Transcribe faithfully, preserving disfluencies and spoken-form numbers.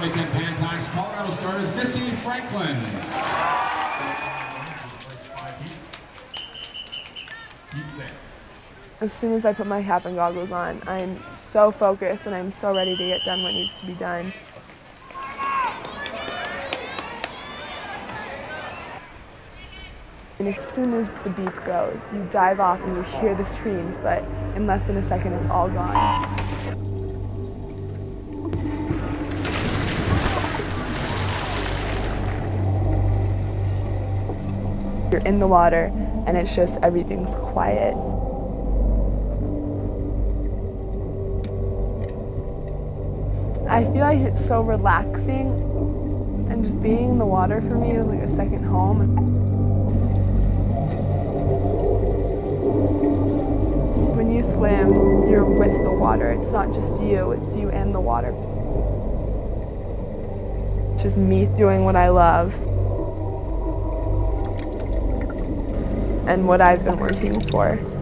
twenty ten Pan Times Colorado Stars, Missy Franklin. As soon as I put my cap and goggles on, I'm so focused and I'm so ready to get done what needs to be done. And as soon as the beep goes, you dive off and you hear the screams, but in less than a second, it's all gone. You're in the water, and it's just everything's quiet. I feel like it's so relaxing, and just being in the water for me is like a second home. When you swim, you're with the water. It's not just you, it's you and the water. It's just me doing what I love and what I've been working for.